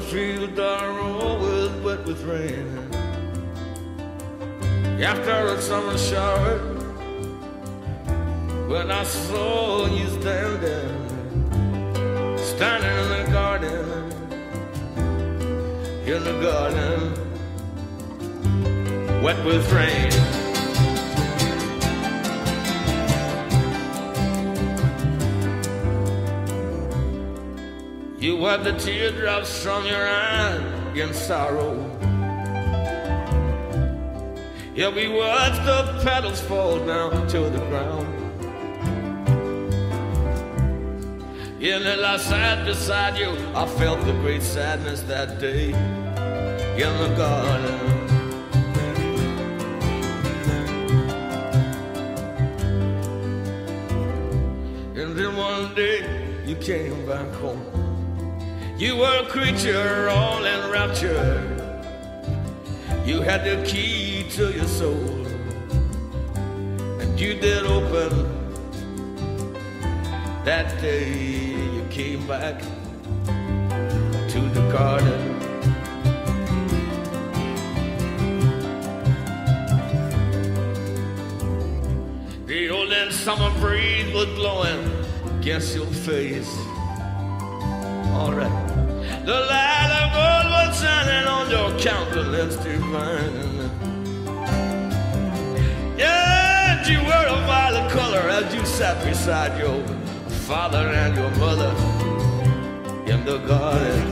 fields are always wet with rain. After a summer shower, when I saw you standing in the garden, wet with rain. You wiped the teardrops from your eyes in sorrow. Yeah, we watched the petals fall down to the ground. Yeah, and as I sat beside you, I felt the great sadness that day in the garden. And then one day you came back home. You were a creature all in rapture. You had the key to your soul, and you did open that day. You came back to the garden. The old and summer breeze was blowing against your face. All right. The light of gold was shining on your countenance divine. Yeah, and you were a violet color as you sat beside your father and your mother in the garden.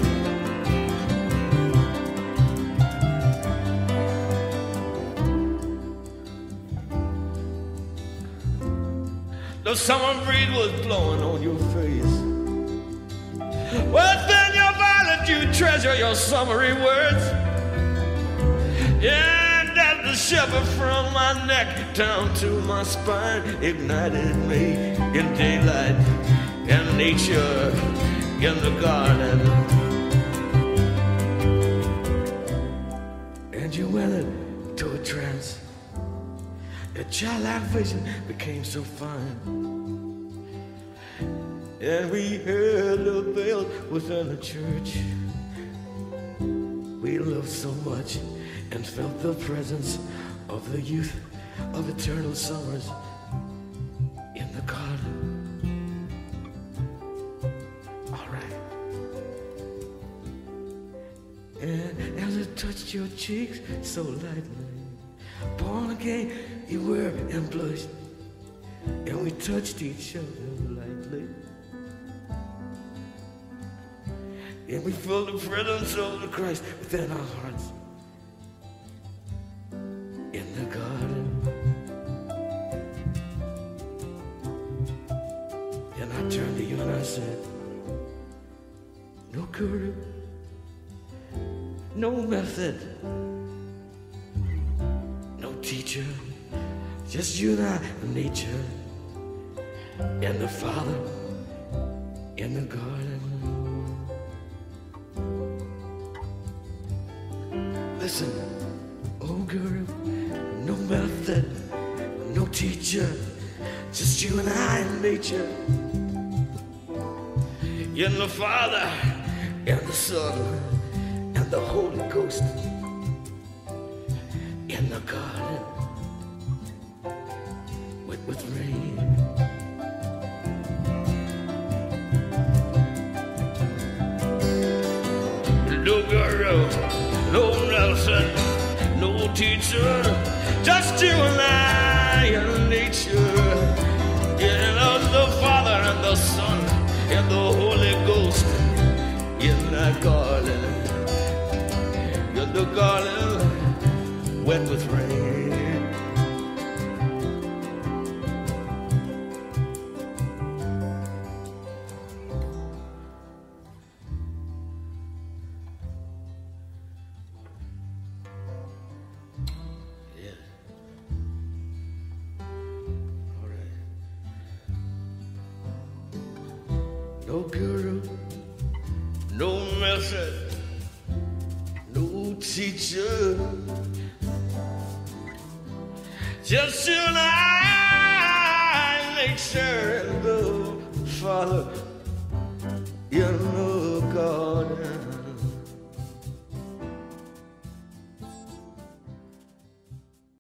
The summer breeze was blowing on your face. Well, then your violet, you treasure your summery words. Yeah, and as the shiver from my neck down to my spine ignited me in daylight and nature in the garden. And you went into a trance. Your childlike vision became so fine. And we heard the bells within the church. We loved so much and felt the presence of the youth of eternal summers in the garden. All right. And as it touched your cheeks so lightly, born again you were and blushed, and we touched each other lightly. And we felt the presence of the Christ within our hearts in the garden. And I turned to you and I said, no guru, no method, no teacher, just you and I, nature, and the Father in the garden. Listen, oh girl, no method, no teacher, just you and I in nature. In the Father and the Son and the Holy Ghost in the garden with rain. No girl, no Nelson, no teacher, just you and I in nature. Yeah, the Father and the Son and the Holy Ghost in that garden. In the garden, wet with rain. No guru, no method, no teacher, just you and I, nature and the Father in the garden.